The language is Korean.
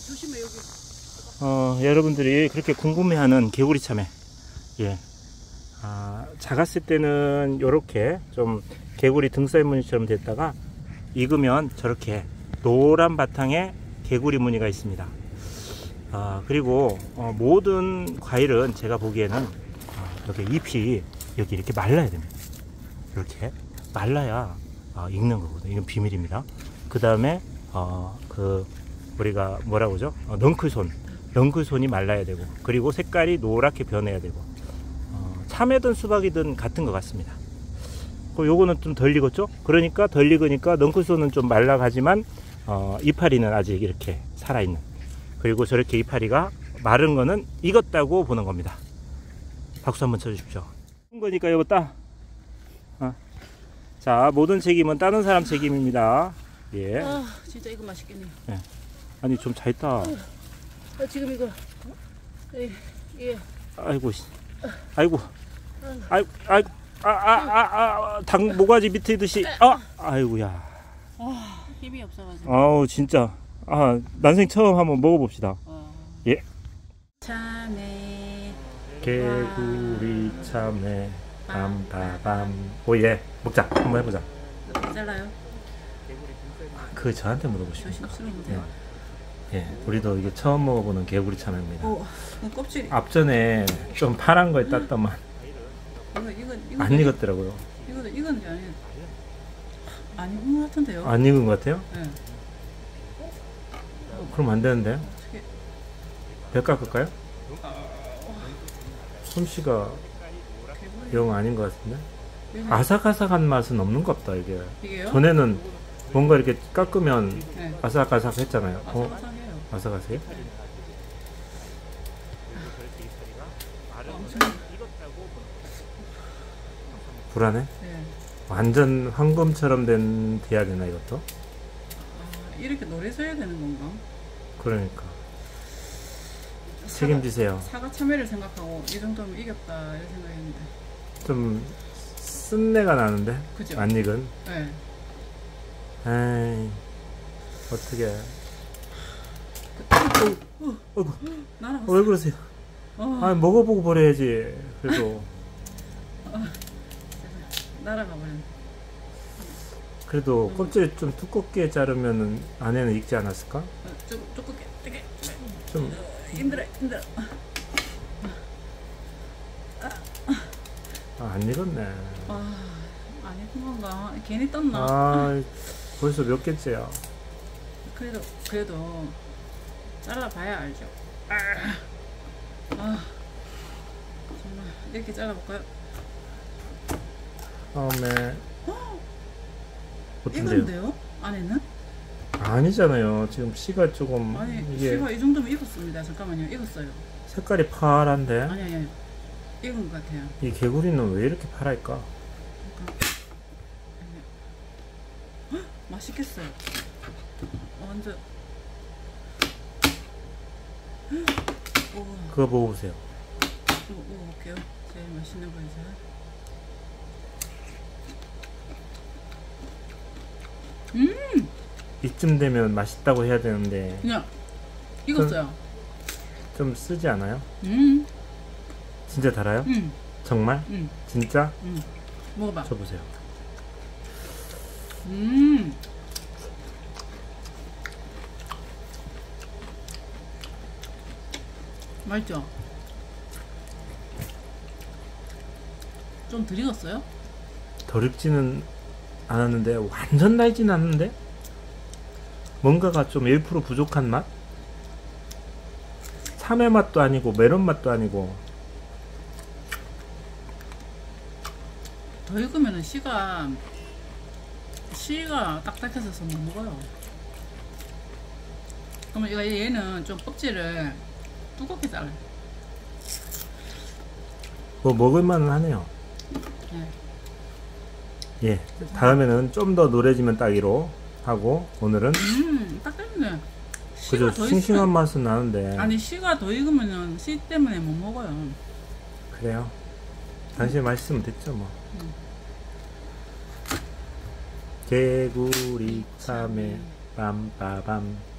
조심해 여기. 여러분들이 그렇게 궁금해하는 개구리 참외. 예. 작았을 때는 요렇게 좀 개구리 등살 무늬처럼 됐다가 익으면 저렇게 노란 바탕에 개구리 무늬가 있습니다. 그리고 모든 과일은 제가 보기에는 여기 잎이 여기 이렇게 말라야 됩니다. 이렇게 말라야 익는 거거든요. 이건 비밀입니다. 그 다음에 우리가 뭐라고 하죠? 넝쿨손이 말라야 되고, 그리고 색깔이 노랗게 변해야 되고, 참외든 수박이든 같은 것 같습니다. 요거는 좀 덜 익었죠? 그러니까 덜 익으니까 넝쿨손은 좀 말라가지만 이파리는 아직 이렇게 살아있는, 그리고 저렇게 이파리가 마른 거는 익었다고 보는 겁니다. 박수 한번 쳐주십시오. 한 거니까 이거 따. 자, 모든 책임은 따는 사람 책임입니다. 예. 진짜 이거 맛있겠네요. 예. 아니 좀 잘 따. 지금 이거 예. 아이고 당 모가지 밑에 듯이 아이고야. 힘이 없어가지고. 아우 진짜 난생 처음 한번 먹어봅시다. 예. 참외 개구리 참외 밤바밤. 오예, 먹자. 한번 해보자. 어떻게 잘라요? 그거 저한테 물어보시면. 조심스러운데. 예, 우리도 이게 처음 먹어보는 개구리 참외입니다. 껍질이. 앞전에 좀 파란 거에 땄더만 이거 안 익었더라고요. 이건 안 익은 것 같은데요? 안 익은 것 같아요? 네. 그럼 안 되는데? 어떻게? 배 깎을까요? 솜씨가 영 아닌 것 같은데? 아삭아삭한 맛은 없는 것 같다 이게. 이게요? 전에는 뭔가 이렇게 깎으면 네. 아삭아삭 했잖아요. 아삭아삭해요. 아삭아삭해요? 불안해? 네. 완전 황금처럼 돼야 되나 이것도? 이렇게 노래서 해야 되는 건가? 그러니까 책임지세요. 사과 참외를 생각하고 이 정도면 이겼다 이런 생각했는데 좀 쓴내가 나는데? 그죠? 안 익은? 네. 에이 어떻게? 날아갔어. 왜 그러세요? 먹어보고 버려야지. 그래도 날아가 버렸네. 그래도 껍질 좀 두껍게 자르면 안에는 익지 않았을까? 두껍게 되게 좀 힘들어. 안 익었네. 안 익은 건가? 괜히 떴나? 벌써 몇 개째야. 그래도 잘라봐야 알죠. 정말 이렇게 잘라볼까요? 다음에 어떤데요? 익은데요? 안에는? 아니잖아요. 지금 씨가 조금 이게 씨가 이 정도면 익었습니다. 잠깐만요. 익었어요. 색깔이 파란데? 아니 익은 것 같아요. 이 개구리는 왜 이렇게 파랄까? 맛있겠어요. 완전. 그거 먹어보세요. 먹어볼게요. 제일 맛있는 거 이제. 이쯤 되면 맛있다고 해야 되는데 그냥 익었어요. 좀 쓰지 않아요? 진짜 달아요? 정말? 진짜? 먹어봐. 줘보세요. 맛있죠? 좀 덜 익었어요? 덜 익지는 않았는데 완전 달진 않는데? 뭔가가 좀 1% 부족한 맛? 참외 맛도 아니고 메론 맛도 아니고. 더 익으면 씨가 딱딱해서 못 먹어요. 그러면 얘는 좀 껍질을 두껍게 잘라요. 뭐 먹을만은 하네요. 네. 예, 다음에는 좀 더 노래지면 따기로 하고, 오늘은 딱 됐네. 그죠, 싱싱한 맛은 나는데. 아니 씨가 더 익으면 씨 때문에 못 먹어요. 그래요? 당신이 맛있으면 됐죠 뭐. 개구리 참외 빰빠밤.